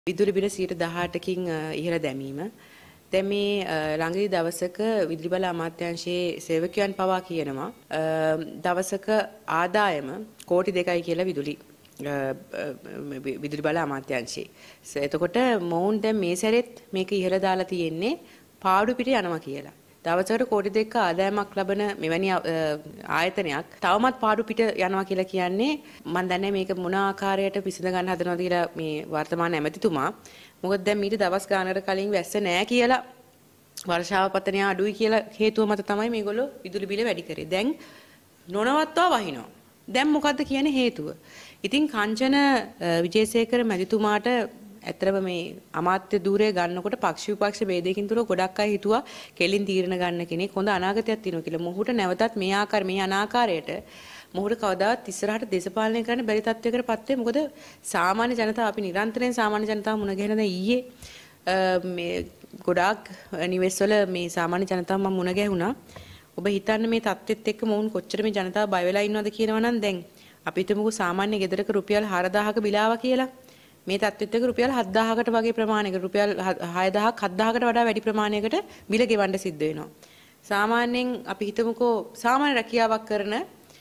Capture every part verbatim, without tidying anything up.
විදුලි බිල සියයට දහඅටකින් ඉහළ දැමීම. දැන් මේ ළඟදී දවසක විදුලි බල අමාත්‍යාංශයේ සේවකයන් පවා කියනවා දවසක ආදායම කෝටි දෙකයි කියලා විදුලි විදුලි බල අමාත්‍යාංශයේ. එතකොට මොවුන් දැන් මේ සැරෙත් මේක ඉහළ දාලා තියෙන්නේ පාඩු පිට යනවා කියලා. දවසකට කෝටි දෙකක ආදායමක් ලබන මෙවැනි ආයතනයක් තවමත් පාඩු පිට යනවා කියලා කියන්නේ මම දන්නේ මේක මොන ආකාරයට විසඳ ගන්න හදනවද කියලා මේ වර්තමාන ඇමතිතුමා. මොකද දැන් මීට දවස් ගානකට කලින් වැස්ස නැහැ කියලා වර්ෂාව පතනය අඩුයි කියලා හේතුව මත තමයි මේගොල්ලෝ විදුලි බිල වැඩි කරේ. දැන් නොනවත්වා වහිනවා. දැන් මොකද්ද කියන්නේ හේතුව? ඉතින් කංචන විජේසේකර මැතිතුමාට ඇත්තටම මේ අමාත්‍ය ධූරය ගන්නකොට පක්ෂ විපක්ෂ ભેදයකින් තුර ගොඩක් අය හිතුවා කෙලින් තීරණ ගන්න කෙනෙක් හොඳ අනාගතයක් තියෙනවා කියලා. මොහුට නැවතත් මේ ආකාර මේ අනාකාරයට මොහුට කවදාවත් ඉස්සරහට දේශපාලනය කරන්න බැරි තත්වයකට පත් වෙයි. මොකද සාමාන්‍ය ජනතාව අපි නිරන්තරයෙන් සාමාන්‍ය ජනතාව මුණ ගැහෙන දැන් ඊයේ මේ ගොඩාක් නිවෙස්වල මේ සාමාන්‍ය ජනතාව මම මුණ ගැහුණා. ඔබ හිතන්න මේ තත්ත්වෙත් එක්ක මොවුන් කොච්චර මේ ජනතාව බය වෙලා ඉන්නවද කියනවා නම් දැන් අපි හිතමුකෝ සාමාන්‍ය ගෙදරක රුපියල් හාරදාහක බිලාව කියලා. මේ තත්ත්වෙත් එක්ක රුපියල් හත්දාහකට වගේ ප්‍රමාණයකට රුපියල් හයදාහක් හත්දාහකට වඩා වැඩි ප්‍රමාණයකට බිල ගෙවන්න සිද්ධ වෙනවා. සාමාන්‍යයෙන් අපි හිතමුකෝ සාමාන්‍ය රැකියාවක් කරන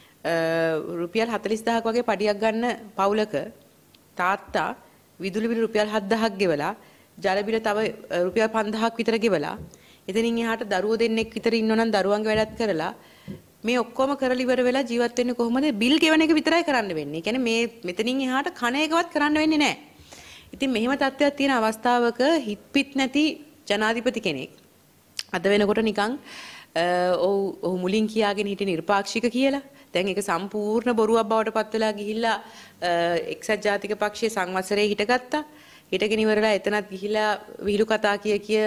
රුපියල් හතළිස් දහසක් වගේ පඩියක් ගන්න පවුලක තාත්තා විදුලි බිල රුපියල් හත්දාහක් ගෙවලා ජල බිල තව රුපියල් පන්දාහක් විතර ගෙවලා එතනින් එහාට දරුවෝ දෙන්නෙක් විතර ඉන්නවනම් දරුවන්ගේ වැඩත් කරලා මේ ඔක්කොම කරලා ඉවර වෙලා ජීවත් වෙන්නේ කොහොමද? බිල් ගෙවන එක විතරයි කරන්න වෙන්නේ. ඒ කියන්නේ මේ මෙතනින් එහාට කණ එකවත් කරන්න වෙන්නේ නැහැ. ඉතින් මෙහෙම තත්ත්වයක් තියෙන අවස්ථාවක හිත් පිට නැති ජනාධිපති කෙනෙක් අද වෙනකොට නිකන් ඔව් ඔහු මුලින් කියාගෙන හිටිය නිර්පාක්ෂික කියලා දැන් ඒක සම්පූර්ණ බොරුවක් බවට පත් වෙලා ගිහිල්ලා එක්සත් ජාතික පක්ෂයේ සංවත්සරයේ හිටගත්තා. හිටගෙන ඉවරලා එතනත් ගිහිලා විහිළු කතා කිය කිය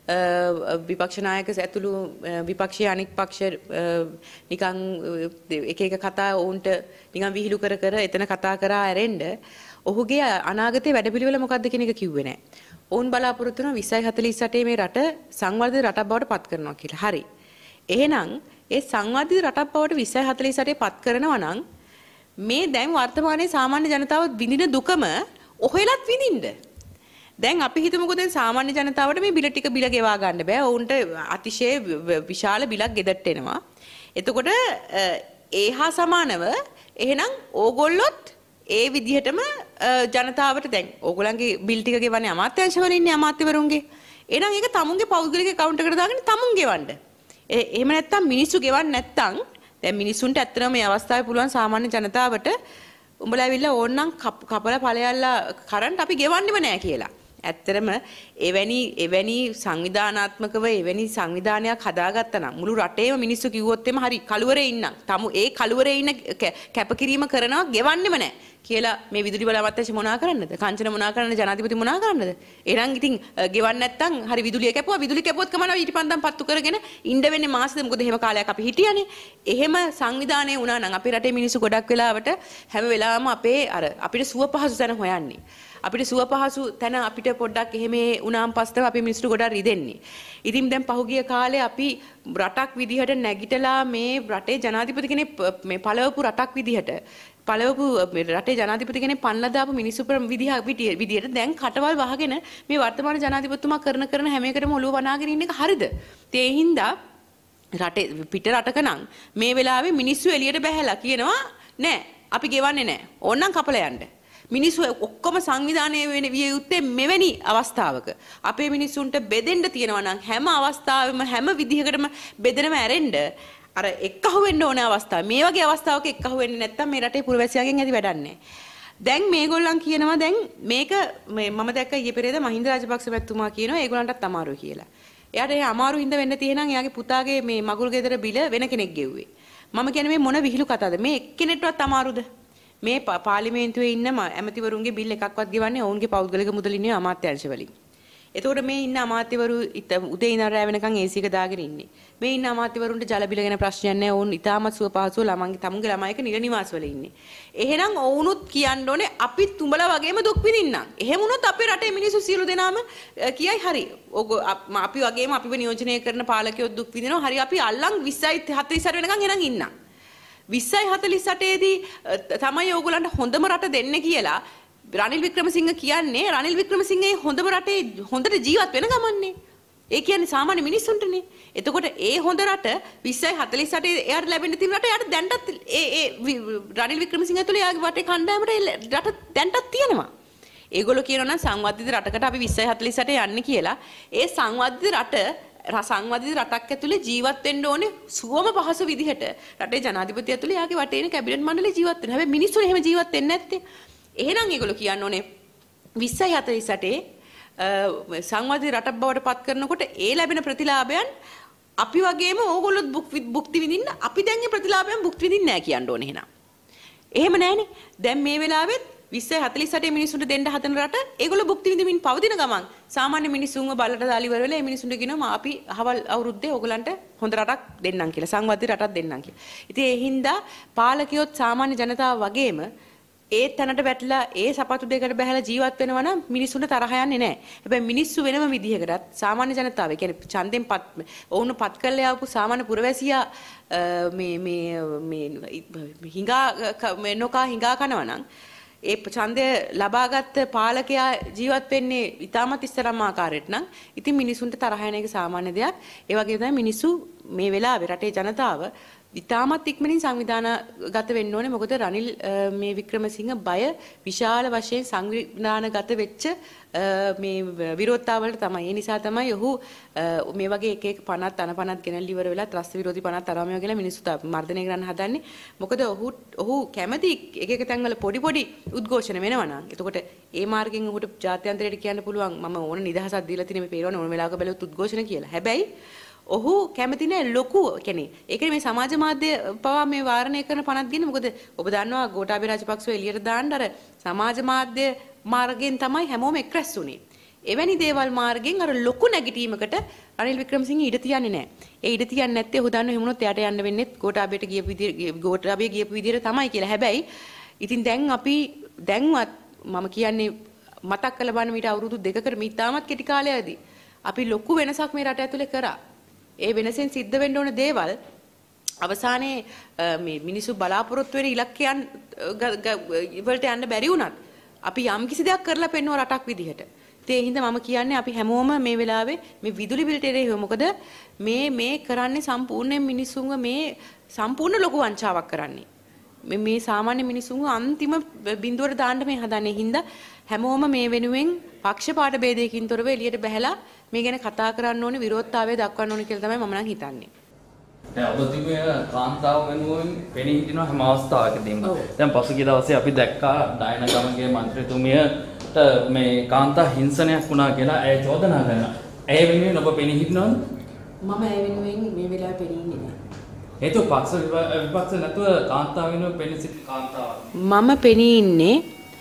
විපක්ෂ නායක ඇතුළු විපක්ෂයේ අනෙක් පක්ෂ නිකන් එක එක කතා වුන්ට නිකන් විහිළු කර කර එතන කතා කරා ඇරෙන්න ඔහුගේ අනාගතයේ වැඩපිළිවෙල මොකක්ද කියන එක කිව්වේ නැහැ. ඔවුන් බලාපොරොත්තු වෙනවා විස්සයි හතළිස් අටේ මේ රට සංවර්ධිත රටක් බවට පත් කරනවා කියලා. හරි. එහෙනම් ඒ සංවර්ධිත රටක් බවට විස්සයි හතළිස් අටේ පත් කරනවා නම් මේ දැන් වර්තමානයේ සාමාන්‍ය ජනතාව විඳින දුකම ඔහෙලත් විඳින්න. දැන් අපි හිතමුකෝ දැන් සාමාන්‍ය ජනතාවට මේ බිල ටික බිල ගෙවා ගන්න බෑ. ඔවුන්ට අතිශය විශාල බිලක් ගෙදරට එනවා. එතකොට ඒහා සමානව එහෙනම් ඕගොල්ලොත් ඒ විදිහටම ජනතාවට දැන් ඕගොල්ලන්ගේ බිල් ටික ගෙවන්නේ අමාත්‍යාංශවල ඉන්නේ අමාත්‍යවරුන්ගේ. එහෙනම් ඒක තමුන්ගේ පෞද්ගලික account එකට දාගෙන තමුන් ගෙවන්න. එහෙම නැත්තම් මිනිස්සු ගෙවන්නේ නැත්තම් දැන් මිනිස්සුන්ට ඇත්තටම මේ අවස්ථාවේ පුළුවන් සාමාන්‍ය ජනතාවට උඹලා ඇවිල්ලා ඕන්නම් කපලා ඵලයල්ලා කරන්ට් අපි ගෙවන්නෙම නෑ කියලා. ඇත්තටම එවැනි එවැනි සංවිධානාත්මකව එවැනි සංවිධානයක් හදාගත්තා නම් මුළු රටේම මිනිස්සු කිව්වොත් එම හරි කළුවරේ ඉන්නම්. තමු ඒ කළුවරේ ඉන්න කැපකිරීම කරනවා ගෙවන්නෙම නෑ කියලා මේ විදුලි බල අමාත්‍යාංශ මොනා කරන්නද? කංචන මොනා කරන්නද? ජනාධිපති මොනා කරන්නද? එහෙනම් ඉතින් ගෙවන්න නැත්තම් හරි විදුලිය කැපුවා විදුලි කැපුවොත් කමනවා ඊටපන්දම් පත්තු කරගෙන ඉන්න වෙන්නේ මාසෙද මොකද එහෙම කාලයක් අපි හිටියානේ. එහෙම සංවිධානය වුණා නම් අපේ රටේ මිනිස්සු ගොඩක් වෙලාවට හැම වෙලාවම අපේ අර අපිට සුව පහසු තැන හොයන්නේ. අපිට සුව පහසු තැන අපිට පොඩ්ඩක් එහෙම වුණාන් පස්සේ අපි මිනිස්සු ගොඩක් රිදෙන්නේ. ඉතින් දැන් පහුගිය කාලේ අපි රටක් විදිහට නැගිටලා මේ රටේ ජනාධිපති කෙනෙක් මේ පළවපු රටක් විදිහට පළවපු රටේ ජනාධිපති කෙනෙක් පන්නලා දාපු මිනිස්සු විදිහ විදිහට දැන් කටවල් වහගෙන මේ වර්තමාන ජනාධිපතිතුමා කරන කරන හැම එකටම ඔළුව වනාගෙන ඉන්න එක හරිද? ඒ හින්දා රටේ පිට රටක නම් මේ වෙලාවේ මිනිස්සු එළියට බැහැලා කියනවා නෑ අපි ගෙවන්නේ නෑ. ඕන්නම් කපලා යන්න. මිනිස්සු ඔක්කොම සංවිධානය වෙන විය යුත්තේ මෙවැනි අවස්ථාවක. අපේ මිනිස්සුන්ට බෙදෙන්න තියෙනවා නම් හැම අවස්ථාවෙම හැම විදිහකටම බෙදෙනම ඇරෙන්න අර එක්කහුව වෙන්න ඕන අවස්ථාව. මේ වගේ අවස්ථාවක එක්කහුව වෙන්නේ නැත්තම් මේ රටේ පුරවැසියාගෙන් ඇති වැඩක් නැහැ. දැන් මේගොල්ලන් කියනවා දැන් මේක මම දැක්ක ඊයේ පෙරේද මහින්ද රාජපක්ෂ මැතිතුමා කියනවා ඒගොල්ලන්ටත් අමාරුයි කියලා. එයාට ඒ අමාරු හින්දා වෙන්න තියෙනම් එයාගේ පුතාගේ මේ මගුල් ගෙදර බිල වෙන කෙනෙක් ගෙව්වේ. මම කියන්නේ මේ මොන විහිළු කතාවද? මේ එක්කෙනෙක්ටවත් අමාරුද? මේ පාර්ලිමේන්තුවේ ඉන්න ඇමතිවරුන්ගේ බිල් එකක්වත් ගෙවන්නේ ඔවුන්ගේ පෞද්ගලික මුදලින් නෙවෙයි අමාත්‍යාංශ වලින්. එතකොට මේ ඉන්න අමාත්‍යවරු උදේ ඉඳන් රැ වෙනකන් ඒසි එක දාගෙන ඉන්නේ. මේ ඉන්න අමාත්‍යවරුන්ට ජල බිල ගැන ප්‍රශ්නයක් නැහැ. ඔවුන් ඉතාමත් සුව පහසුව ළමන්ගේ තමුන්ගේ ළමයික නිල නිවාස වල ඉන්නේ. එහෙනම් ඔවුනුත් කියන්න ඕනේ අපි තුඹලා වගේම දුක් විඳින්නම්. එහෙම වුණොත් අපේ රටේ මිනිස්සු සියලු දෙනාම කියයි හරි. ඔග අපි වගේම අපිව නියෝජනය කරන පාලකයෝ දුක් විඳිනවා. හරි අපි අල්ලන් විස්සයි හතළිස් අට වෙනකන් එහෙනම් ඉන්නම්. විස්සයි හතළිස් අටේදී තමයි ඕගොල්ලන්ට හොඳම රට දෙන්නේ කියලා රනිල් වික්‍රමසිංහ කියන්නේ රනිල් වික්‍රමසිංහේ හොඳම රටේ හොඳට ජීවත් වෙන ගමන්නේ. ඒ කියන්නේ සාමාන්‍ය මිනිස්සුන්ටනේ. එතකොට ඒ හොඳ රට විස්සයි හතළිස් අටේ එයාට ලැබෙන්න තියෙන රට එයාට දැන්ටත් ඒ ඒ රනිල් වික්‍රමසිංහ ඇතුළේ එයාගේ වටේ කණ්ඩායමට රට දැන්ටත් තියෙනවා. ඒගොල්ලෝ කියනවා නම් සංවර්ධිත රටකට අපි විස්සයි හතළිස් අටේ යන්නේ කියලා. ඒ සංවර්ධිත රට සංවර්ධිත රටක් ඇතුලේ ජීවත් වෙන්න ඕනේ සුවම පහසු විදිහට. රටේ ජනාධිපති ඇතුලේ යාගේ වටේ ඉන්න කැබිනට් මණ්ඩලය ජීවත් වෙනවා. හැබැයි මිනිස්සු එහෙම ජීවත් වෙන්නේ නැත්තේ. එහෙනම් ඒගොල්ලෝ කියන්න ඕනේ විස්සයි හතළිස් අටේ සංවර්ධිත රටක් බවට පත් කරනකොට ඒ ලැබෙන ප්‍රතිලාභයන් අපි වගේම ඕගොල්ලොත් භුක්ති විඳින්න අපි දැන් මේ ප්‍රතිලාභයන් භුක්ති විඳින්නේ නැහැ කියන්න ඕනේ එහෙනම්. එහෙම නැහනේ. දැන් මේ වෙලාවෙත් විස්සයි හතළිස් අටේ මිනිස්සුන්ට දෙන්න හදන රට ඒගොල්ලෝ භුක්ති විඳින්න පවතින ගමන් සාමාන්‍ය මිනිස්සුන්ව බලට දාලා ඉවර වෙලා මේ මිනිස්සුන්ට කියනවා අපි අහවල් අවුරුද්දේ ඕගලන්ට හොඳ රටක් දෙන්නම් කියලා සංවර්ධිත රටක් දෙන්නම් කියලා. ඉතින් ඒ හින්දා පාලකයොත් සාමාන්‍ය ජනතාව වගේම ඒ තැනට වැටලා ඒ සපත්තු දෙකට බහැලා ජීවත් වෙනවා නම් මිනිස්සුන්ට තරහ යන්නේ නැහැ. හැබැයි මිනිස්සු වෙනම විදිහකටත් සාමාන්‍ය ජනතාව, ඒ කියන්නේ ඡන්දෙන් පත් වුණ පත් කරලා ආපු සාමාන්‍ය පුරවැසියා මේ මේ මේ හිඟා නොකා හිඟා කනවා නම් ඒ ඡන්දය ලබාගත් පාලකයා ජීවත් වෙන්නේ ඉතාමත් ඉස්තරම් ආකාරයට නම් ඉතින් මිනිසුන්ට තරහ යන එක සාමාන්‍ය දෙයක්. ඒ වගේ තමයි මිනිස්සු මේ වෙලාවේ රටේ ජනතාව ඉතාමත් ඉක්මනින් සංවිධානගත වෙන්න ඕනේ. මොකද රනිල් මේ වික්‍රමසිංහ බය විශාල වශයෙන් සංවිධානගත වෙච්ච මේ විරෝධතාවලට තමයි. ඒ නිසා තමයි ඔහු මේ වගේ එක එක පනත් අනපනත් ගෙනල්ලා ඉවර වෙලා ත්‍රස්ත විරෝධී පනත් අරාමියෝ කියලා මිනිස්සු මර්ධනය කරන්න හදන්නේ. මොකද ඔහු ඔහු කැමති එක එක තැන්වල පොඩි පොඩි උද්ඝෝෂණ වෙනවා නම්. එතකොට ඒ මාර්ගෙන් ඔහුට ජාත්‍යන්තරයට කියන්න පුළුවන් මම ඕන නිදහසක් දීලා තියෙන මේ පේරවන ඕන වෙලාවක බැලුවොත් උද්ඝෝෂණ කියලා. හැබැයි ඔහු කැමති නෑ ලොකු කියන්නේ ඒකනේ මේ සමාජ මාධ්‍ය පවා මේ වාරණය කරන පනත් ගින්නේ. මොකද ඔබ දන්නවා ගෝඨාභය රාජපක්ෂව එළියට දාන්න අර සමාජ මාධ්‍ය මාර්ගයෙන් තමයි හැමෝම එක්රැස් වුනේ. එවැනි දේවල් මාර්ගයෙන් අර ලොකු නැගිටීමකට රනිල් වික්‍රමසිංහ ඉඩ තියන්නේ නෑ. ඒ ඉඩ තියන්නේ නැත්තේ ඔහු දන්නවා එහෙමනොත් එයාට යන්න වෙන්නේ ගෝඨාභයට ගියපු විදියට ගෝඨාභය ගියපු විදියට තමයි කියලා. හැබැයි ඉතින් දැන් අපි දැන්වත් මම කියන්නේ මතක් කරලා බලන්න මීට අවුරුදු දෙකකට මේ තාමත් කෙටි කාලයකදී අපි ලොකු වෙනසක් මේ රට ඇතුලේ කරා. ඒ වෙනසෙන් සිද්ධ වෙන්න ඕන දේවල් අවසානයේ මේ මිනිස්සු බලාපොරොත්තු වෙන ඉලක්කයන් වලට යන්න බැරි වුණත් අපි යම් කිසි දෙයක් කරලා පෙන්වන රටක් විදිහට. ඒ හින්දා මම කියන්නේ අපි හැමෝම මේ වෙලාවේ මේ විදුලි බිලට එරෙහිව මොකද මේ මේ කරන්නේ සම්පූර්ණයෙන් මිනිස්සුන්ව මේ සම්පූර්ණ ලොකු වංචාවක් කරන්නේ. මේ මේ සාමාන්‍ය මිනිස්සුන්ව අන්තිම බිඳුවට දාන්න මේ හදන්නේ. හින්දා හැමෝම මේ වෙනුවෙන් පක්ෂපාත ભેදයකින් තොරව එළියට බහැලා මේ ගැන කතා කරන්න ඕනේ, විරෝධතාවය දක්වන්න ඕනේ කියලා තමයි මම නම් හිතන්නේ. දැන් ඔබ තිබුණේ කාන්තාව වෙනුවෙන් පෙනී හිටිනවා හැම අවස්ථාවකදීම. දැන් පසුගිය දවසේ අපි දැක්කා ඩයන ගමගේ මන්ත්‍රීතුමියට මේ කාන්තා හිංසනයක් වුණා කියලා ඇය චෝදනා කරනවා. ඇය වෙනුවෙන් ඔබ පෙනී හිටිනවද? මම ඇය වෙනුවෙන් මේ වෙලාවේ පෙනී ඉන්නේ නැහැ. හේතුව පක්ෂ විපක්ෂ නැතුව කාන්තාව වෙනුවෙන් පෙනී සිටි කාන්තාවක්. මම පෙනී ඉන්නේ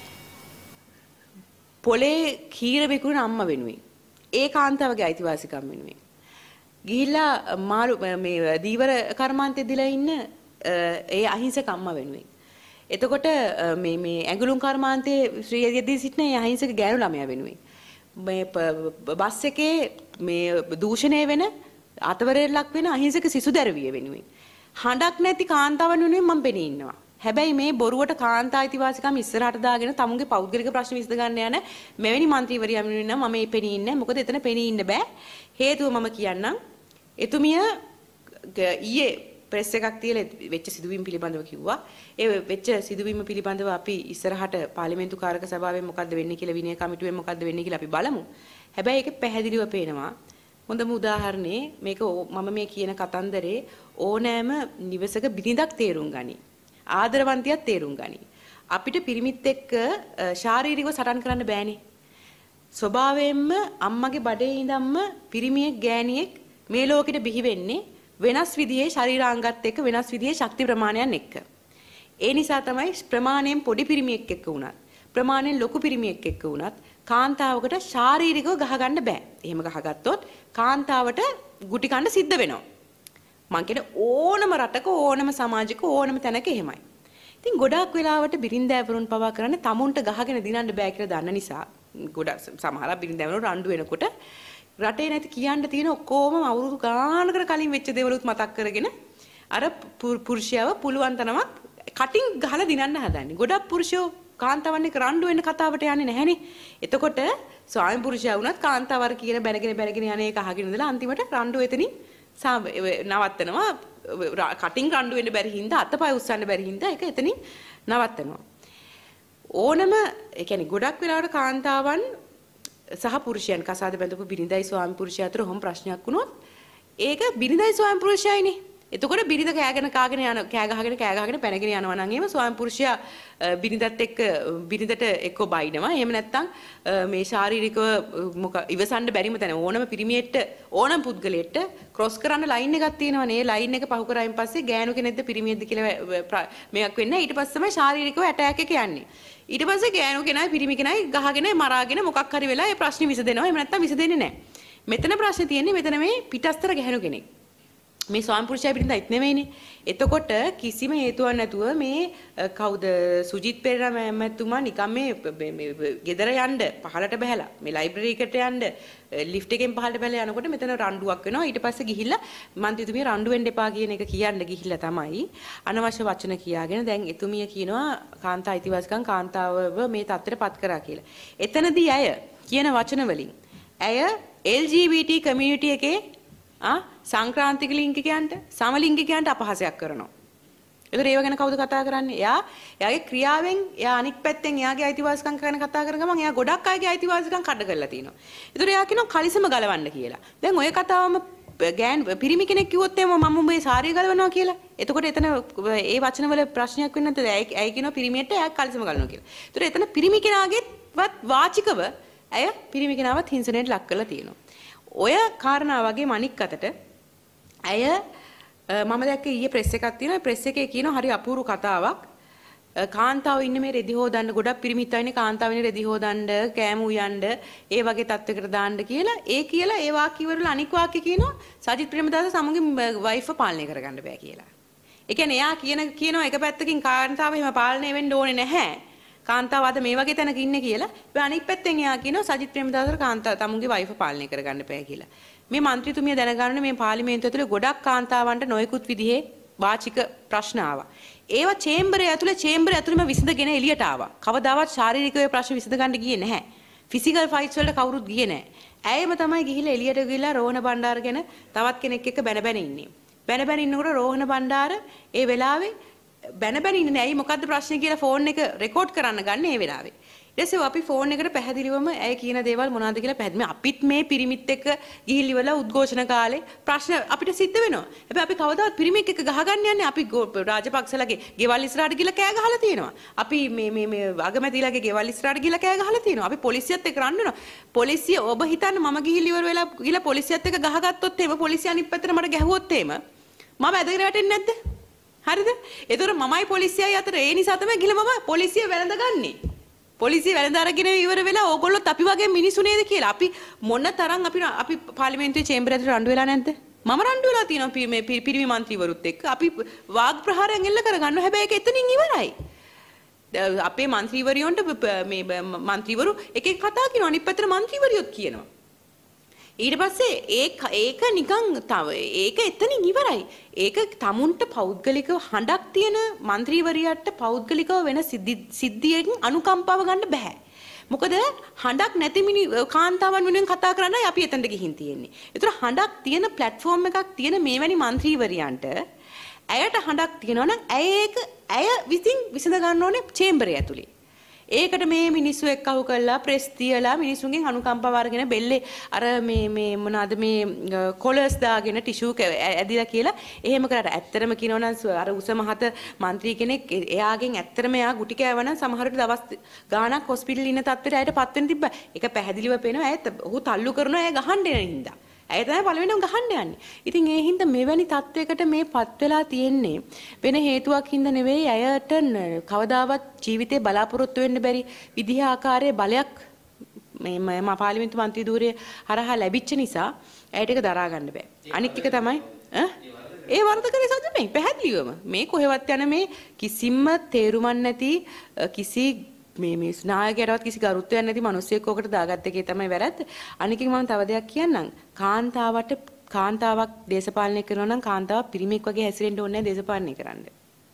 පොලේ කීර විකුණන අම්මා වෙනුවෙන්. ඒ කාන්තාවගේ අයිතිවාසිකම් වෙනුවෙන්. ගිහිල්ලා මාළු මේ දීවර කර්මාන්තේ දිලා ඉන්න ඒ අහිංසක අම්මා වෙනුවෙන්. එතකොට මේ මේ ඇඟලුම් කර්මාන්තේ ශ්‍රී යදී සිටින ඒ අහිංසක ගෑනු ළමයා වෙනුවෙන්. මේ බස් එකේ මේ දූෂණය වෙන අතවරේ ලක් වෙන අහිංසක සිසු දරුවිය වෙනුවෙන්. හඬක් නැති කාන්තාවන් වෙනුවෙන් මම පෙනී ඉන්නවා. හැබැයි මේ බොරුවට කාන්තා අයිතිවාසිකම් ඉස්සරහට දාගෙන තමුන්ගේ පෞද්ගලික ප්‍රශ්න විසඳ ගන්න යන මෙවැනි മന്ത്രിවරියන් වෙනුවෙන් නම් මම මේ පෙනී ඉන්නේ. මොකද එතන පෙනී ඉන්න බෑ. හේතුව මම කියන්නම්. එතුමිය ඊයේ ප්‍රෙස් එකක් තියලා වෙච්ච සිදුවීම් පිළිබඳව කිව්වා. ඒ වෙච්ච සිදුවීම පිළිබඳව අපි ඉස්සරහට පාර්ලිමේන්තු කාරක සභාවෙන් මොකද්ද වෙන්නේ කියලා විනය කමිටුවෙන් මොකද්ද වෙන්නේ කියලා අපි බලමු. හැබැයි ඒක පැහැදිලිව පේනවා. හොඳම උදාහරණේ මේක මම මේ කියන කතන්දරේ ඕනෑම නිවසක බිරිඳක් තේරුම් ගනි. ආදරවන්තියක් තේරුම් ගනි. අපිට පිරිමිත් එක්ක ශාරීරිකව සටන් කරන්න බෑනේ. ස්වභාවයෙන්ම අම්මගේ බඩේ ඉඳන්ම පිරිමියෙක් ගෑණියෙක් මේ ලෝකෙට බිහි වෙන්නේ වෙනස් විදිහේ ශරීරාංගات එක්ක වෙනස් විදිහේ ශක්ති ප්‍රමාණයන් එක්ක. ඒ නිසා තමයි ප්‍රමාණයෙන් පොඩි පිරිමියෙක් එක්ක වුණත් ප්‍රමාණයෙන් ලොකු පිරිමියෙක් එක්ක වුණත් කාන්තාවකට ශාරීරිකව ගහ ගන්න බෑ. එහෙම ගහගත්තොත් කාන්තාවට ගුටි කන්න සිද්ධ වෙනවා. මං කියන ඕනම රටක ඕනම සමාජයක ඕනම තැනක එහෙමයි. ඉතින් ගොඩාක් වෙලාවට බිරින්දෑවරුන් පවා කරන්නේ තමුන්ට ගහගෙන දිනන්න බෑ කියලා දන්න නිසා ගොඩක් සමහරක් බිරින්දෑවරුන් රණ්ඩු වෙනකොට රටේ නැති කියන්න තියෙන ඔක්කොම අවුරුදු ගානකට කලින් වෙච්ච දේවලුත් මතක් කරගෙන අර පුරුෂයව පුළුවන් තරමක් කටින් ගහලා දිනන්න හදන්නේ. ගොඩක් පුරුෂයෝ කාන්තාවන් එක්ක රණ්ඩු වෙන්න කතාවට යන්නේ නැහනේ. එතකොට ස්වාමි පුරුෂයා වුණත් කාන්තාවර කියන බැනගෙන බැනගෙන යන එක අහගෙන ඉඳලා අන්තිමට රණ්ඩු එතනින් නවත්තනවා. කටින් රණ්ඩු වෙන්න බැරි හින්දා අතපය උස්සන්න බැරි හින්දා ඒක එතනින් නවත්තනවා. ඕනම ඒ කියන්නේ ගොඩක් වෙලාවට කාන්තාවන් සහ පුරුෂයන් කසාද බැඳපු බිරිඳයි ස්වාමි පුරුෂයා අතර ඔහොම ප්‍රශ්නයක් වුණොත් ඒක බිරිඳයි ස්වාමි පුරුෂයයිනේ. එතකොට බිරිඳ කෑගෙන කාගෙන යන කෑ ගහගෙන කෑ ගහගෙන පැනගෙන යනවා නම් එහෙම ස්වාමි පුරුෂයා බිරිඳත් එක්ක බිරිඳට එක්ක බයිනවා. එහෙම නැත්නම් මේ ශාරීරිකව මොක ඉවසන්න බැරිම තැන ඕනම පිරිමියෙට ඕනම පුද්ගලයෙක්ට ක්‍රොස් කරන්න ලයින් එකක් තියෙනවානේ. ඒ ලයින් එක පහු කරායින් පස්සේ ගෑනු කෙනෙක්ද පිරිමියෙක්ද කියලා මේක් වෙන්නේ. ඊට පස්සේ තමයි ශාරීරිකව ඇටැක් එක යන්නේ. ඊට පස්සේ ගෑනු කෙනයි පිරිමි කෙනයි ගහගෙන මරාගෙන මොකක් හරි වෙලා ඒ ප්‍රශ්නේ විසඳෙනවා. එහෙම නැත්නම් විසඳෙන්නේ නැහැ. මෙතන ප්‍රශ්නේ තියෙන්නේ මෙතන මේ පිටස්තර ගැහණු කෙනෙක්. මේ ස්වාමි පුරුෂයා බිරිඳයිත් නෙමෙයිනේ. එතකොට කිසිම හේතුවක් නැතුව මේ කවුද සුජිත් පෙරේරා මැතිතුමා නිකන් මේ ගෙදර යන්න පහලට බහැලා මේ ලයිබ්‍රරි එකට යන්න ලිෆ්ට් එකෙන් පහලට බහැලා යනකොට මෙතන රණ්ඩුවක් වෙනවා. ඊට පස්සේ ගිහිල්ලා මන්ත්‍රීතුමිය රණ්ඩු වෙන්න එපා කියන එක කියන්න ගිහිල්ලා තමයි අනවශ්‍ය වචන කියාගෙන දැන් එතුමිය කියනවා කාන්තා අයිතිවාසිකම් කාන්තාවව මේ තත්ත්වයට පත් කරා කියලා. එතනදී අය කියන වචන වලින් ඇය L G B T community එකේ ආ සංක්‍රාන්තික ලිංගිකයන්ට සමලිංගිකයන්ට අපහාසයක් කරනවා. ඒතර ඒව ගැන කවුද කතා කරන්නේ? එයා එයාගේ ක්‍රියාවෙන් එයා අනික් පැත්තෙන් එයාගේ අයිතිවාසිකම් ගැන කතා කරන ගමන් එයා ගොඩක් අයගේ අයිතිවාසිකම් කඩ කරලා තිනවා. ඒතර එයා කියනවා කලිසම ගලවන්න කියලා. දැන් ඔය කතාවම ගෑන් පිරිමි කෙනෙක් කිව්වොත් එම මම උඹේ සාරිය ගලවනවා කියලා. එතකොට එතන ඒ වචන වල ප්‍රශ්නයක් වෙන්නේ නැද්ද? ඇයි කියනවා පිරිමියට එයා කලිසම ගලවනවා කියලා. ඒතර එතන පිරිමි කෙනාගේවත් වාචිකව ඇය පිරිමි කෙනාවත් හිංසනයට ලක් කරලා තියෙනවා. ඔය කාරණා වගේ මණික් අතට ඇය මම දැක්ක ඊයේ ප්‍රෙස් එකක් තියෙනවා. ප්‍රෙස් එකේ කියනවා හරි අපූර්ව කතාවක්. කාන්තාව ඉන්නේ මේ රෙදි හොදන්න ගොඩක් පිරිමිත් අයනේ කාන්තාව ඉන්නේ රෙදි හොදන්න කෑම උයන්න ඒ වගේ තත්ත්වයකට දාන්න කියලා. ඒ කියලා ඒ වාක්‍ය ඉවරලා අනික් වාක්‍ය කියනවා සජිත් ප්‍රේමදාස සමගින් වයිෆ් පාලනය කරගන්න බෑ කියලා. ඒ කියන්නේ එයා කියන කියනවා එක පැත්තකින් කාන්තාව එහෙම පාලනය වෙන්න ඕනේ නැහැ. කාන්තාව අද මේ වගේ තැනක ඉන්නේ කියලා. ඒ අනිත් පැත්තෙන් එයා කියනවා සජිත් ප්‍රේමදාසට කාන්තාව තමුන්ගේ වයිෆ් පාලනය කරගන්න බෑ කියලා. මේ മന്ത്രിතුමිය දැනගන්න මේ පාර්ලිමේන්තුව ඇතුලේ ගොඩක් කාන්තාවන්ට නොයෙකුත් විදිහේ වාචික ප්‍රශ්න ආවා. ඒවා චේම්බරය ඇතුලේ චේම්බරය ඇතුලේම විසඳගෙන එළියට ආවා. කවදාවත් ශාරීරික ප්‍රශ්න විසඳ ගන්න ගියේ නැහැ. ෆිසිකල් ෆයිට්ස් වලට කවුරුත් ගියේ නැහැ. ඇයම තමයි ගිහිල්ලා එළියට ගිහිල්ලා රෝහණ බණ්ඩාර ගැන තවත් කෙනෙක් එක්ක බැන බැන ඉන්නේ. බැන බැන ඉන්නකොට රෝහණ බණ්ඩාර ඒ වෙලාවේ බැන බැන ඉන්නේ ඇයි මොකද්ද ප්‍රශ්නේ කියලා ෆෝන් එක රෙකෝඩ් කරන්න ගන්න ඒ වෙලාවේ. ඊට පස්සේ අපි ෆෝන් එකට පැහැදිලිවම ඇය කියන දේවල් මොනවද කියලා පැහැදිලි අපිත් මේ පිරිමිත් එක්ක ගිහිලි වල උද්ඝෝෂණ කාලේ ප්‍රශ්න අපිට සිද්ධ වෙනවා. හැබැයි අපි කවදාවත් පිරිමික් එක්ක ගහගන්න යන්නේ අපි රාජපක්ෂලගේ ගෙවල් ඉස්සරහට ගිහලා කෑ ගහලා තියෙනවා. අපි මේ මේ මේ අගමැතිලාගේ ගෙවල් ඉස්සරහට ගිහලා කෑ ගහලා තියෙනවා. අපි පොලිසියත් එක්ක රන් වෙනවා. පොලිසිය ඔබ හිතන්න මම ගිහිලි ඉවර වෙලා ගිහලා පොලිසියත් එක්ක ගහගත්තොත් එහෙම පොලිසිය අනිත් පැත්තට මට ගැහුවොත් එහෙම මම ඇදගෙන වැටෙන්නේ නැද්ද? හරිද? ඒතර මමයි පොලිසියයි අතර ඒ නිසා තමයි ගිහලා මම පොලිසිය වැළඳගන්නේ. පොලිසිය වැළඳ අරගෙන ඉවර වෙලා ඕගොල්ලොත් අපි වගේ මිනිස්සු නේද කියලා අපි මොන තරම් අපි අපි පාර්ලිමේන්තුවේ චේම්බර් ඇතුලේ රණ්ඩු වෙලා නැද්ද? මම රණ්ඩු වෙලා තියෙනවා මේ පිරිමි മന്ത്രിවරුත් එක්ක. අපි වාග් ප්‍රහාරයෙන් එල්ල කරගන්නවා. හැබැයි ඒක එතනින් ඉවරයි. අපේ മന്ത്രിවරියොන්ට මේ മന്ത്രിවරු එක එක කතා කියනවා. අනිත් පැත්තට മന്ത്രിවරියොත් කියනවා. ඊට පස්සේ ඒක ඒක නිකන් තව ඒක එතනින් ඉවරයි. ඒක තමුන්ට පෞද්ගලිකව හඬක් තියෙන മന്ത്രിවරියට පෞද්ගලිකව වෙන සිද්ධියකින් අනුකම්පාව ගන්න බෑ. මොකද හඬක් නැති මිනි කාන්තාවන් වෙනුවෙන් කතා කරන්නයි අපි එතනට ගිහින් තියෙන්නේ. ඒතර හඬක් තියෙන ප්ලැට්ෆෝම් එකක් තියෙන මේවැනි മന്ത്രിවරියන්ට ඇයට හඬක් තියෙනවා නම් ඇය ඒක ඇය විසින් විසඳ ගන්න ඕනේ චේම්බරය ඇතුලේ. ඒකට මේ මිනිස්සු එක්කහු කළා ප්‍රෙස් තියලා මිනිසුන්ගෙන් අනුකම්පාව අරගෙන බෙල්ලේ අර මේ මේ මොනවාද මේ කොලර්ස් දාගෙන ටිෂු ඇදිලා කියලා එහෙම කරාට ඇත්තටම කියනවනම් අර උස මහත മന്ത്രി කෙනෙක් එයාගෙන් ඇත්තටම එයා ගුටි කෑවනම් සමහරට දවස් ගාණක් හොස්පිටල් ඉන්න තත්ත්වයට ඇයට පත් වෙන්න තිබ්බා. ඒක පැහැදිලිව පේනවා ඇය ඔහු තල්ලු කරනවා ඇය ගහන්න යන හින්දා. ඇය තමයි පළවෙනිම ගහන්න යන්නේ. ඉතින් ඒ හින්දා මෙවැනි තත්වයකට මේ පත් වෙලා තියෙන්නේ වෙන හේතුවක් හින්දා නෙවෙයි ඇයට කවදාවත් ජීවිතේ බලාපොරොත්තු වෙන්න බැරි විදිහ ආකාරයේ බලයක් මේ මම පාර්ලිමේන්තු මන්ත්‍රී ධූරය හරහා ලැබිච්ච නිසා ඇයට ඒක දරා ගන්න බෑ. අනික් එක තමයි ඈ ඒ වරදකරේ සතුටුයි පැහැදිලිවම මේ කොහෙවත් යන මේ කිසිම තේරුමක් නැති කිසි මේ මේ නායකයරවත් කිසි ගරුත්වයක් නැති මිනිස්සෙක් ඔකට දාගත්ත එකේ තමයි වැරද්ද. අනිකකින් මම තව දෙයක් කියන්නම්. කාන්තාවට කාන්තාවක් දේශපාලනය කරනවා නම් කාන්තාවක් පිරිමියෙක් වගේ හැසිරෙන්න ඕනේ නැහැ දේශපාලනය කරන්න.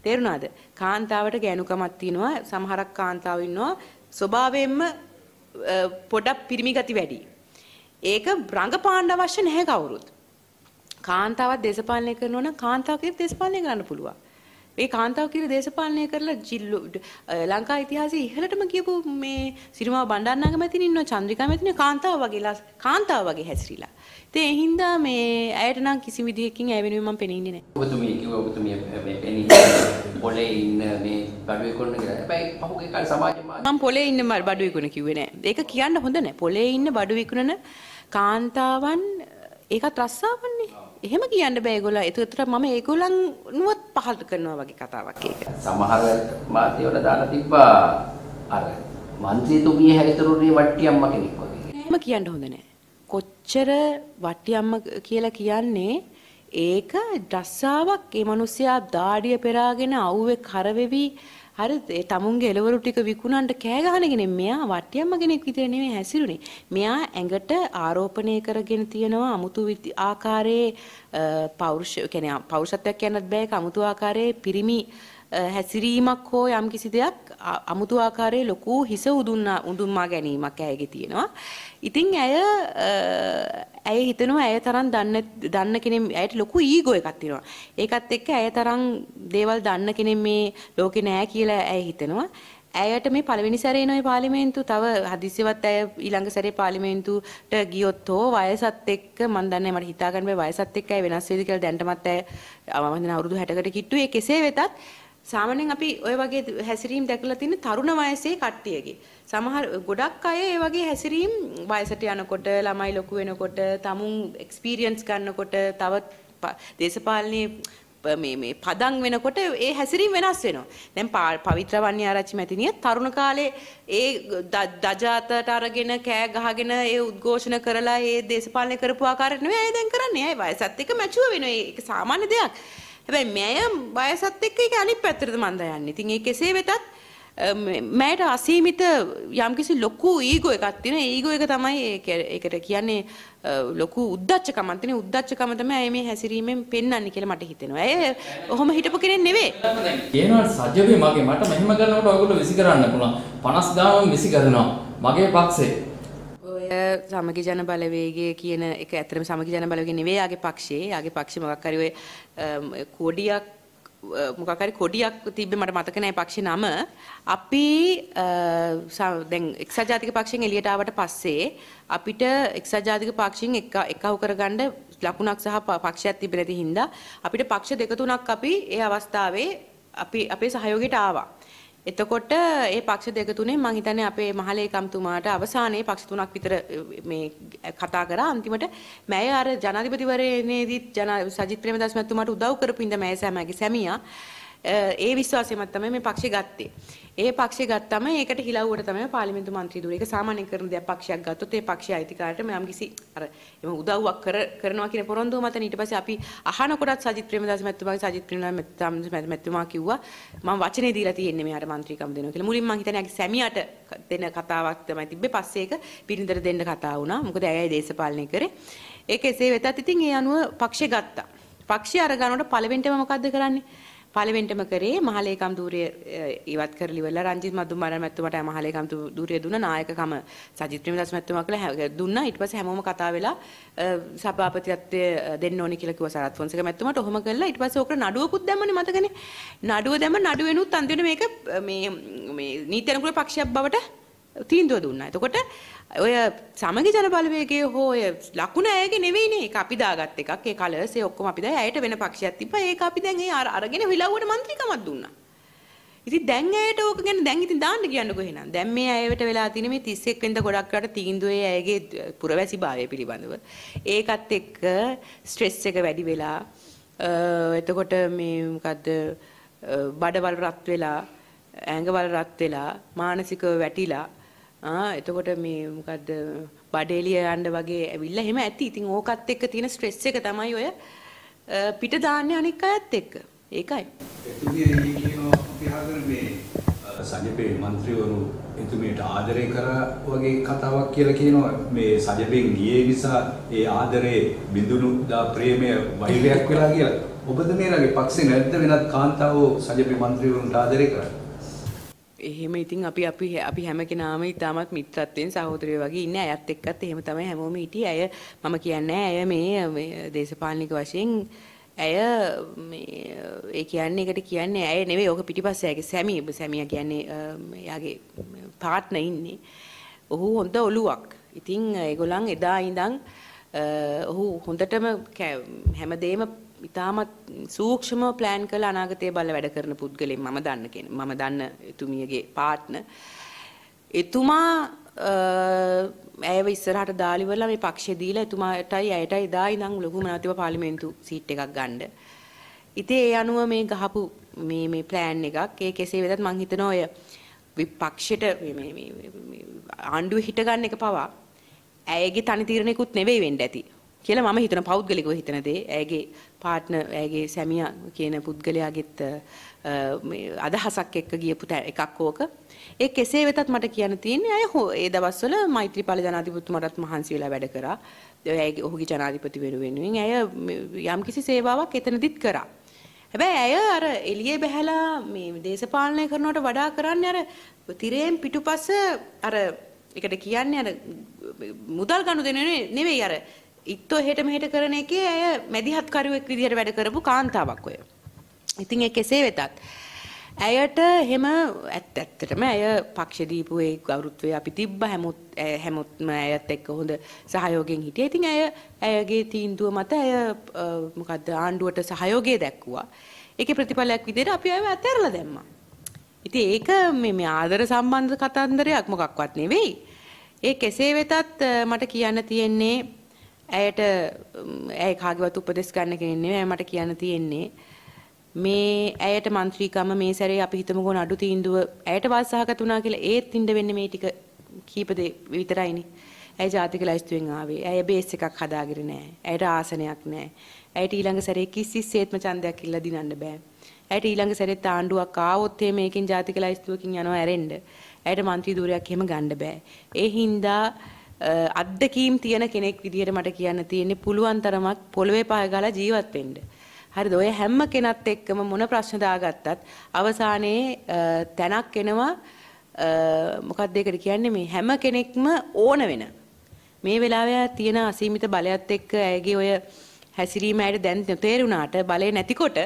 තේරුණාද? කාන්තාවට ගෑනුකමක් තියෙනවා. සමහරක් කාන්තාවෝ ඉන්නවා ස්වභාවයෙන්ම පොඩක් පිරිමි ගති වැඩි. ඒක රංගපාන්න අවශ්‍ය නැහැ කවුරුත්. කාන්තාවක් දේශපාලනය කරනවා නම් කාන්තාව කියලා දේශපාලනය කරන්න පුළුවන්. මේ කාන්තාව කියලා දේශපාලනය කරලා ජිල්ලු ලංකා ඉතිහාසයේ ඉහළටම කියපු මේ සිරිමාව බණ්ඩාරනායක මැතිණිය ඉන්නවා චන්ද්‍රිකා මැතිණිය කාන්තාව වගේ කාන්තාව වගේ හැසිරීලා. ඉතින් ඒ හින්දා මේ ඇයට නම් කිසි විදිහකින් ඇය වෙනුවෙන් මම පෙනෙන්නේ නැහැ. ඔබතුමිය කිව්වා ඔබතුමිය මේ පෙනී පොලේ ඉන්න මේ බඩුවේ කොන්න කියලා. හැබැයි පහුගිය කාලේ සමාජ මාධ්‍ය මම පොලේ ඉන්න බඩු විකුණ කිව්වේ නැහැ. ඒක කියන්න හොඳ නැහැ. පොලේ ඉන්න බඩු විකුණන කාන්තාවන් ඒකත් රස්සාවන්නේ. එහෙම කියන්න බෑ ඒගොල්ලෝ. ඒතර මම ඒගොල්ලන්වත් පහත් කරනවා වගේ කතාවක් ඒක. සමහර මාධ්‍යවල දාලා තිබ්බා අර මන්ත්‍රීතුමිය හැවිතරුනේ වට්ටියම්ම කෙනෙක් වගේ. එහෙම කියන්න හොඳ නැහැ. කොච්චර වට්ටියම්ම කියලා කියන්නේ ඒක රස්සාවක්. ඒ මිනිස්සයා දාඩිය පෙරාගෙන අවුවේ කරවෙවි හරි ඒ තමුන්ගේ එළවලු ටික විකුණන්න කෑ ගහනගෙන මෙයා වට්ටියම්ම කෙනෙක් විතර නෙමෙයි හැසිරුනේ. මෙයා ඇඟට ආරෝපණය කරගෙන තියෙනවා අමුතු ආකාරයේ පෞරුෂ කියන්නේ පෞරුෂත්වයක් කියන්නත් බෑ ඒක අමුතු ආකාරයේ පිරිමි හැසිරීමක් හෝ යම් කිසි දෙයක් අමුතු ආකාරයේ ලොකු හිස උදුන්නා උඳුම්මා ගැනීමක් ඇයගේ තියෙනවා. ඉතින් ඇය ඇය හිතනවා ඇය තරම් දන්න දන්න කෙනෙක් ඇයට ලොකු ඊගෝ එකක් තියෙනවා. ඒකත් එක්ක ඇය තරම් දේවල් දන්න කෙනෙක් මේ ලෝකේ නෑ කියලා ඇය හිතනවා. ඇයට මේ පළවෙනි සැරේ එන පාර්ලිමේන්තුව තව හදිස්සියවත් ඇය ඊළඟ සැරේ පාර්ලිමේන්තුවට ගියොත් හෝ වයසත් එක්ක මම දන්නේ මට හිතා ගන්න බෑ වයසත් එක්ක ඇය වෙනස් වෙයිද කියලා දැනටමත් ඇය මම හිතන අවුරුදු හැටකට කිට්ටුවේ කෙසේ වෙතත් සාමාන්‍යයෙන් අපි ඔය වගේ හැසිරීම් දැකලා තියෙන තරුණ වයසේ කට්ටියගේ සමහර ගොඩක් අය ඒ වගේ හැසිරීම් වයසට යනකොට ළමයි ලොකු වෙනකොට තමුන් එක්ස්පීරියන්ස් ගන්නකොට තව දේශපාලනයේ මේ මේ පදම් වෙනකොට ඒ හැසිරීම් වෙනස් වෙනවා. දැන් පවිත්‍ර වන්‍යාරච්චි මැතිණිය තරුණ කාලේ ඒ දජාතට අරගෙන කෑ ගහගෙන ඒ උද්ඝෝෂණ කරලා ඒ දේශපාලනය කරපු ආකාරයට නෙවෙයි අය දැන් කරන්නේ. අය වයසත් එක්ක මැචුව වෙනවා. ඒක සාමාන්‍ය දෙයක්. හැබැයි මම වයසත් එක්ක ඒක අනිත් පැත්තට මන්ද යන්නේ. ඉතින් ඒ කෙසේ වෙතත් මට අසීමිත යම්කිසි ලොකු ඊගෝ එකක් තියෙනවා. ඒ ඊගෝ එක තමයි ඒකට කියන්නේ ලොකු උද්දච්චකමක් තියෙන. උද්දච්චකම තමයි මේ හැසිරීමෙන් පෙන්වන්නේ කියලා මට හිතෙනවා. ඒ ඔහොම හිටපු කෙනෙක් නෙවෙයි. කියනවා සජ්ජවේ මගේ මට මෙහෙම කරනකොට ඔයගොල්ලෝ විසි කරන්න පුළුවන්. පනස් ගානක් විසි කරනවා. මගේ පක්ෂේ සමගි ජන බලවේගය කියන එක ඇත්තටම සමගි ජන බලවේගය නෙවෙයි යාගේ පක්ෂයේ. යාගේ පක්ෂේ මොකක් හරි ඔය කොඩියක් මොකක් හරි කොඩියක් තිබ්බේ මට මතක නැහැ පක්ෂේ නම. අපි දැන් එක්සත් ජාතික පක්ෂයෙන් එළියට ආවට පස්සේ අපිට එක්සත් ජාතික පක්ෂයෙන් එකහු කරගන්න ලකුණක් සහ පක්ෂයක් තිබෙන්නේ නැති හින්දා අපිට පක්ෂ දෙක තුනක් අපි ඒ අවස්ථාවේ අපි අපේ සහයෝගයට ආවා. එතකොට ඒ පක්ෂ දෙක තුනේ මම හිතන්නේ අපේ මහලේකම්තුමාට අවසානයේ පක්ෂ තුනක් විතර මේ කතා කරා. අන්තිමට මෑය අර ජනාධිපතිවරණයේදී ජන සජිත් ප්‍රේමදාස මහත්මයාට උදව් කරපු ඉඳ මෑය සෑමගේ සැමියා ඒ විශ්වාසයෙන්ම තමයි මේ පක්ෂේ ගත්තේ. ඒ පක්ෂේ ගත්තම ඒකට හිලව්වට තමයි පාර්ලිමේන්තු මන්ත්‍රී ධුරය. ඒක සාමාන්‍යයෙන් කරන දෙයක් පක්ෂයක් ගත්තොත් ඒ පක්ෂයේ අයිතිකාරයට මම කිසි අර එම උදව්වක් කර කරනවා කියන පොරොන්දුව මත ඊට පස්සේ අපි අහනකොටත් සජිත් ප්‍රේමදාස මහත්මයාගේ සජිත් ප්‍රේමදාස මහත්මයා කිව්වා මම වචනේ දීලා තියෙන්නේ මෙයාට මන්ත්‍රීකම් දෙනවා කියලා. මුලින්ම මම හිතන්නේ සැමියාට දෙන කතාවක් තමයි තිබ්බේ. පස්සේ ඒක පිරිඳට දෙන්න කතා වුණා. මොකද ඇයයි දේශපාලනය කරේ. ඒක එසේ වෙතත් ඉතින් ඒ අනුව පක්ෂේ ගත්තා. පක්ෂය අර ගන්නකොට පළවෙනිටම මොකද්ද කරන්නේ? පාර්ලිමේන්තුවම කරේ මහලේකම් ධූරය ඉවත් කරලි වෙලා රංජිත් මදුම්මාර මැතිතුමාට මහලේකම් ධූරය දුන්න නායකකම සජිත් ප්‍රේමදාස මැතිතුමා කියලා දුන්නා. ඊට පස්සේ හැමෝම කතා වෙලා සභාපතිත්වය දෙන්න ඕනි කියලා කිව්වා සරත් ෆොන්සේක මැතිතුමාට. ඔහොම කළා. ඊට පස්සේ ඕකට නඩුවකුත් දැම්මනේ මතකනේ. නඩුව දැම්ම නඩුවෙනුත් අන්තිමට මේක මේ මේ නීති අනුකූල පක්ෂයක් බවට තීන්දුව දුන්නා. එතකොට ඔය සමගි ජන බලවේගයේ හෝ ඔය ලකුණ ඇයගේ නෙවෙයිනේ. ඒක අපි දාගත් එකක්. ඒ කලර්ස් ඒ ඔක්කොම අපි දායි. ඇයට වෙන පක්ෂයක් තිබ්බා. ඒක අපි දැන් ඒ අරගෙන විලව්වට മന്ത്രിකමක් දුන්නා. ඉතින් දැන් ඇයට ඕක ගැන දැන් ඉතින් දාන්න කියන්නකෝ එහෙනම්. දැන් මේ ඇයට වෙලා තියෙන මේ තිස් එක් වෙනිදා ගොඩක් රට තීන්දුවේ ඇයගේ පුරවැසිභාවය පිළිබඳව. ඒකත් එක්ක ස්ට්‍රෙස් එක වැඩි වෙලා එතකොට මේ මොකද්ද බඩවල් රත් වෙලා ඇඟවල් රත් වෙලා මානසිකව වැටිලා ආ එතකොට මේ මොකද්ද බඩේලිය යන්න වගේ ඇවිල්ලා එහෙම ඇති. ඉතින් ඕකත් එක්ක තියෙන ස්ට්‍රෙස් එක තමයි ඔය පිට දාන්නේ අනික් අයත් එක්ක. ඒකයි. එතුමිය කියනවා පියාගෙන මේ සජිපේ മന്ത്രിවරු එතුමියට ආදරය කරා වගේ කතාවක් කියලා කියනවා. මේ සජිපෙන් ගියේ නිසා ඒ ආදරේ බිඳුණු දා ප්‍රේමය වෛරයක් වෙලා කියලා. ඔබතුමියගේ පක්ෂේ නැද්ද වෙනත් කාන්තාවෝ සජිපේ මන්ත්‍රීවරුන්ට ආදරය කරන්නේ? එහෙම ඉතින් අපි අපි අපි හැම කෙනාම ඉතාමත් මිත්‍රත්වයෙන් සහෝදරයෝ වගේ ඉන්නේ. අයත් එක්කත් එහෙම තමයි හැමෝම හිටියේ. අය මම කියන්නේ අය මේ දේශපාලනික වශයෙන් ඇය මේ ඒ කියන්නේ එකට කියන්නේ ඇය නෙවෙයි. ඕක පිටිපස්සේ ඇගේ සැමි සැමියා කියන්නේ එයාගේ පාර්ට්නර් ඉන්නේ. ඔහු හොඳ ඔළුවක්. ඉතින් ඒගොල්ලන් එදා ඉඳන් ඔහු හොඳටම හැමදේම ඉතාමත් සූක්ෂමව ප්ලෑන් කරලා අනාගතය බලලා වැඩ කරන පුද්ගලෙක් මම දන්න කෙනෙක්. මම දන්න එතුමියගේ පාර්ට්නර්. එතුමා ඇයව ඉස්සරහට දාලිවලා මේ පක්ෂය දීලා එතුමාටයි ඇයටයි එදා ඉඳන් ලොකුම නැතිව පාර්ලිමේන්තු සීට් එකක් ගන්න. ඉතින් ඒ අනුව මේ ගහපු මේ මේ ප්ලෑන් එකක් ඒ කෙසේ වෙතත් මං හිතනවා ඔය විපක්ෂයට මේ මේ ආණ්ඩුවේ හිට ගන්න එක පවා ඇයගේ තනි තීරණයකුත් නෙවෙයි වෙන්න ඇති කියලා මම හිතන පෞද්ගලිකව හිතන දේ. ඇයගේ පාර්ට්නර් ඇයගේ සැමියා කියන පුද්ගලයාගෙත් මේ අදහසක් එක්ක ගියපු එකක් ඕක. ඒ කෙසේ වෙතත් මට කියන්න තියෙන්නේ අය ඒ දවස්වල මෛත්‍රීපාල ජනාධිපතිතුමාටත් මහන්සි වෙලා වැඩ කරා. ඇයගේ ඔහුගේ ජනාධිපති වෙනුවෙන් ඇය යම්කිසි සේවාවක් එතනදිත් කරා. හැබැයි ඇය අර එළියේ බහැලා මේ දේශපාලනය කරනවට වඩා කරන්නේ අර තිරයෙන් පිටුපස අර ඒකට කියන්නේ අර මුදල් ගනුදෙනු නෙවෙයි අර ඉත්තෝ හෙට මෙහෙට කරන එකේ අය මැදිහත් කරුවෙක් විදිහට වැඩ කරපු කාන්තාවක් ඔය. ඉතින් ඒ කෙසේ වෙතත් ඇයට එහෙම ඇත්ත ඇත්තටම ඇය පක්ෂ දීපු ඒ ගෞරවත්වය අපි තිබ්බ හැමොත් හැමොත්ම ඇයත් එක්ක හොඳ සහයෝගයෙන් හිටියා. ඉතින් ඇය ඇයගේ තීන්දුව මත ඇය මොකද්ද ආණ්ඩුවට සහයෝගය දැක්වුවා. ඒකේ ප්‍රතිඵලයක් විදිහට අපි ඇයව අතහැරලා දැම්මා. ඉතින් ඒක මේ මේ ආදර සම්බන්ධ කතන්දරයක් මොකක්වත් නෙවෙයි. ඒ කෙසේ වෙතත් මට කියන්න තියෙන්නේ ඇයට ඇය කාගේවත් උපදෙස් ගන්න කෙනෙක් නෙවෙයි. මට කියන්න තියෙන්නේ මේ ඇයට മന്ത്രിකම මේ සැරේ අපි හිතමුකෝ නඩු තීන්දුව ඇයට වාසහගත වුණා කියලා ඒත් ඉන්න වෙන්නේ මේ ටික කීප දේ විතරයිනේ. ඇය ජාතික ලයිස්තුවෙන් ආවේ. ඇය බේස් එකක් හදාගෙන නැහැ. ඇයට ආසනයක් නැහැ. ඇයට ඊළඟ සැරේ කිසිසේත්ම ඡන්දයක් ඉල්ල දිනන්න බෑ. ඇයට ඊළඟ සැරේත් ආණ්ඩුවක් ආවොත් මේකෙන් ජාතික ලයිස්තුවකින් යනවා ඇරෙන්න. ඇයට മന്ത്രി ධූරයක් එහෙම ගන්න බෑ. ඒ හින්දා අත්දැකීම් තියෙන කෙනෙක් විදියට මට කියන්න තියෙන්නේ පුළුවන් තරමක් පොළවේ පාය ගාලා ජීවත් වෙන්න. හරිද? ඔය හැම කෙනත් එක්කම මොන ප්‍රශ්න දාගත්තත් අවසානයේ තැනක් එනවා මොකක්ද ඒකට කියන්නේ මේ හැම කෙනෙක්ම ඕන වෙන. මේ වෙලාවේ තියෙන අසීමිත බලයත් එක්ක ඇයගේ ඔය හැසිරීම ඇයට දැන් තේරුණාට බලය නැතිකොට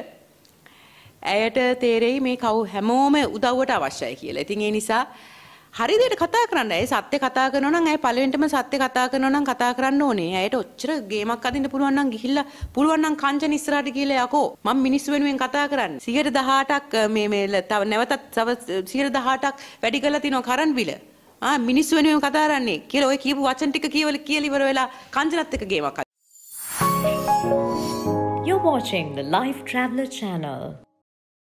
ඇයට තේරෙයි මේ කවු හැමෝම උදව්වට අවශ්‍යයි කියලා. ඉතින් ඒ නිසා හරි දෙයට කතා කරන්න. ඇයි සත්‍ය කතා කරනවා නම් ඇයි පළවෙනිටම සත්‍ය කතා කරනවා නම් කතා කරන්න ඕනේ. ඇයට ඔච්චර ගේමක් අදින්න පුළුවන් නම් ගිහිල්ලා පුළුවන් නම් කංචන ඉස්සරහට ගිහලා යකෝ මම මිනිස්සු වෙනුවෙන් කතා කරන්නේ. සියයට දහඅටක් මේ මේ තව නැවතත් තව සියයට දහඅටක් වැඩි කරලා තිනවා කරන් බිල. ආ මිනිස්සු වෙනුවෙන් කතා කරන්නේ කියලා ඔය කියපු වචන ටික කියවල කියලා ඉවර වෙලා කංචනත් එක්ක ගේමක්. You're watching the Life Traveller channel.